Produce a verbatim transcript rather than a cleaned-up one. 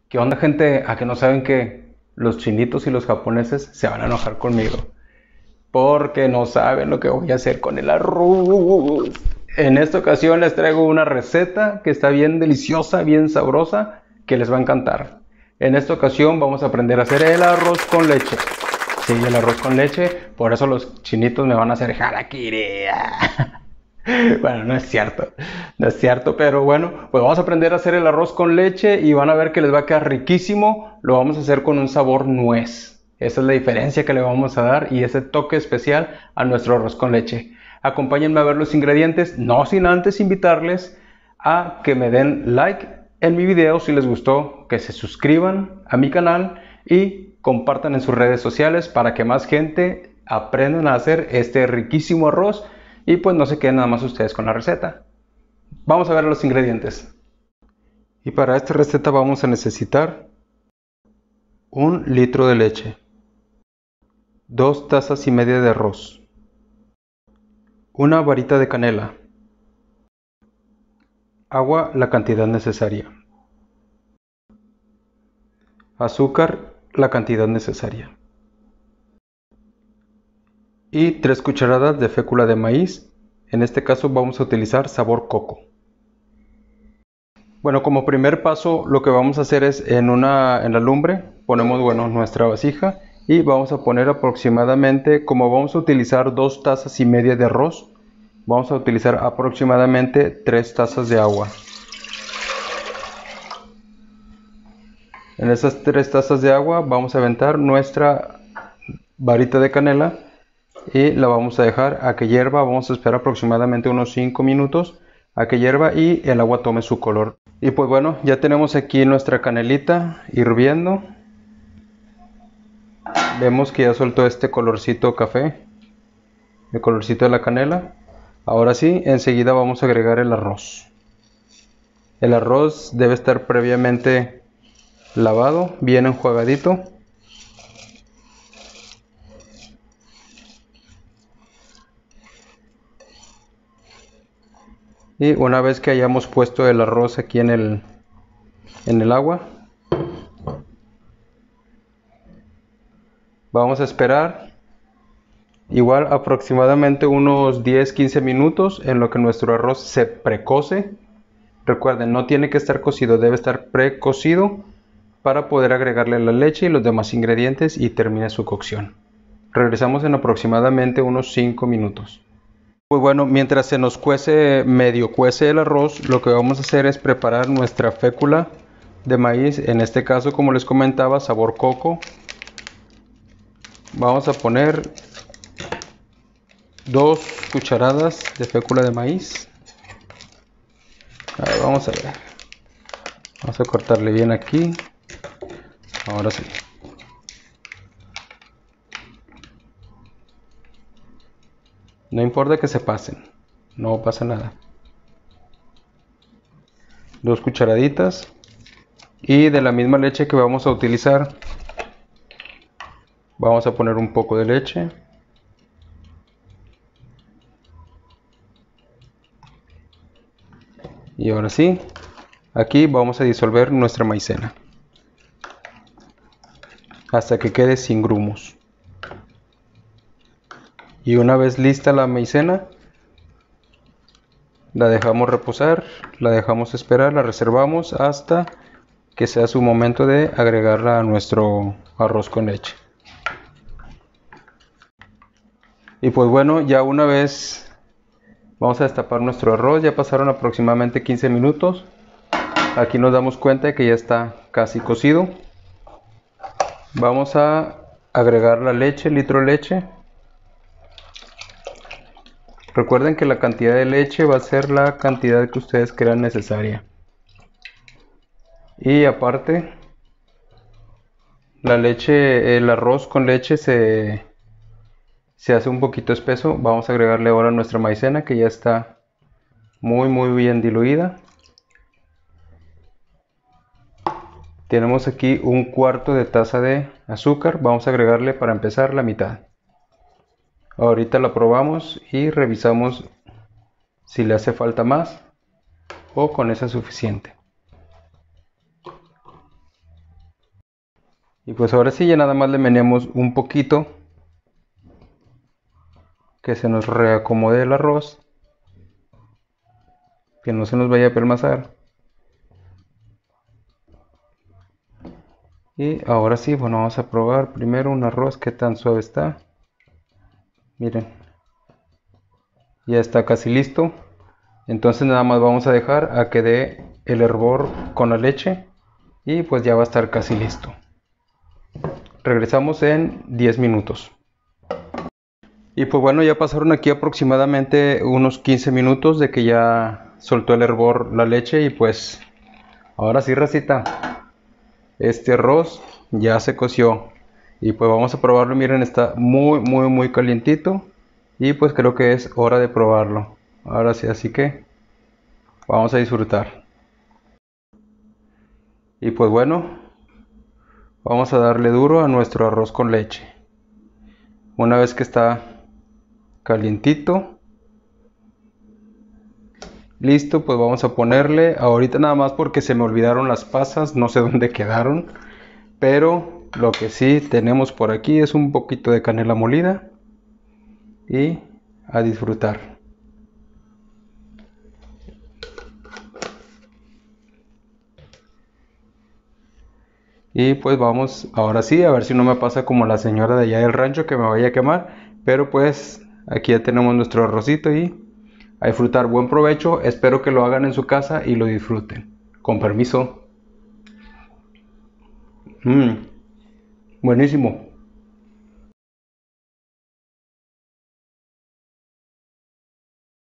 ¿Qué onda, gente? ¿A que no saben que los chinitos y los japoneses se van a enojar conmigo? Porque no saben lo que voy a hacer con el arroz. En esta ocasión les traigo una receta que está bien deliciosa, bien sabrosa, que les va a encantar. En esta ocasión vamos a aprender a hacer el arroz con leche. Sí, el arroz con leche, por eso los chinitos me van a hacer harakiri. Bueno, no es cierto, no es cierto, pero bueno, pues vamos a aprender a hacer el arroz con leche y van a ver que les va a quedar riquísimo. Lo vamos a hacer con un sabor nuez. Esa es la diferencia que le vamos a dar y ese toque especial a nuestro arroz con leche. Acompáñenme a ver los ingredientes, no sin antes invitarles a que me den like en mi video si les gustó, que se suscriban a mi canal y compartan en sus redes sociales para que más gente aprendan a hacer este riquísimo arroz. Y pues no se queden nada más ustedes con la receta. Vamos a ver los ingredientes. Y para esta receta vamos a necesitar un litro de leche, dos tazas y media de arroz, una varita de canela, agua la cantidad necesaria, azúcar la cantidad necesaria y tres cucharadas de fécula de maíz. En este caso vamos a utilizar sabor coco. Bueno, como primer paso lo que vamos a hacer es en, una, en la lumbre ponemos bueno, nuestra vasija y vamos a poner aproximadamente, como vamos a utilizar dos tazas y media de arroz, vamos a utilizar aproximadamente tres tazas de agua. En esas tres tazas de agua vamos a aventar nuestra varita de canela y la vamos a dejar a que hierva. Vamos a esperar aproximadamente unos cinco minutos a que hierva y el agua tome su color. Y pues bueno, ya tenemos aquí nuestra canelita hirviendo. Vemos que ya soltó este colorcito café, el colorcito de la canela. Ahora sí, enseguida vamos a agregar el arroz. El arroz debe estar previamente lavado, bien enjuagadito. Y una vez que hayamos puesto el arroz aquí en el, en el agua, vamos a esperar igual aproximadamente unos diez a quince minutos en lo que nuestro arroz se precose. Recuerden, no tiene que estar cocido, debe estar precocido para poder agregarle la leche y los demás ingredientes y termine su cocción. Regresamos en aproximadamente unos cinco minutos. Pues bueno, mientras se nos cuece, medio cuece el arroz, lo que vamos a hacer es preparar nuestra fécula de maíz, en este caso como les comentaba, sabor coco. Vamos a poner dos cucharadas de fécula de maíz. A ver, vamos a ver. Vamos a cortarle bien aquí. Ahora sí. No importa que se pasen, no pasa nada. Dos cucharaditas. Y de la misma leche que vamos a utilizar, vamos a poner un poco de leche. Y ahora sí, aquí vamos a disolver nuestra maicena hasta que quede sin grumos. Y una vez lista la maicena, la dejamos reposar, la dejamos esperar, la reservamos hasta que sea su momento de agregarla a nuestro arroz con leche. Y pues bueno, ya una vez vamos a destapar nuestro arroz, ya pasaron aproximadamente quince minutos. Aquí nos damos cuenta de que ya está casi cocido. Vamos a agregar la leche, litro de leche. Recuerden que la cantidad de leche va a ser la cantidad que ustedes crean necesaria. Y aparte, la leche, el arroz con leche se, se hace un poquito espeso. Vamos a agregarle ahora nuestra maicena que ya está muy muy bien diluida. Tenemos aquí un cuarto de taza de azúcar. Vamos a agregarle para empezar la mitad. Ahorita la probamos y revisamos si le hace falta más o con esa es suficiente. Y pues ahora sí ya nada más le meneamos un poquito, que se nos reacomode el arroz, que no se nos vaya a pelmazar. Y ahora sí, bueno, vamos a probar primero un arroz que tan suave está. Miren, ya está casi listo. Entonces nada más vamos a dejar a que dé el hervor con la leche y pues ya va a estar casi listo. Regresamos en diez minutos. Y pues bueno, ya pasaron aquí aproximadamente unos quince minutos de que ya soltó el hervor la leche y pues ahora sí, racita, este arroz ya se coció y pues vamos a probarlo. Miren, está muy muy muy calientito y pues creo que es hora de probarlo. Ahora sí, así que vamos a disfrutar. Y pues bueno, vamos a darle duro a nuestro arroz con leche. Una vez que está calientito, listo, pues vamos a ponerle ahorita, nada más porque se me olvidaron las pasas, no sé dónde quedaron, pero lo que sí tenemos por aquí es un poquito de canela molida y a disfrutar. Y pues vamos, ahora sí, a ver si no me pasa como la señora de allá del rancho que me vaya a quemar, pero pues aquí ya tenemos nuestro arrocito y a disfrutar. Buen provecho, espero que lo hagan en su casa y lo disfruten. Con permiso. Mm, buenísimo.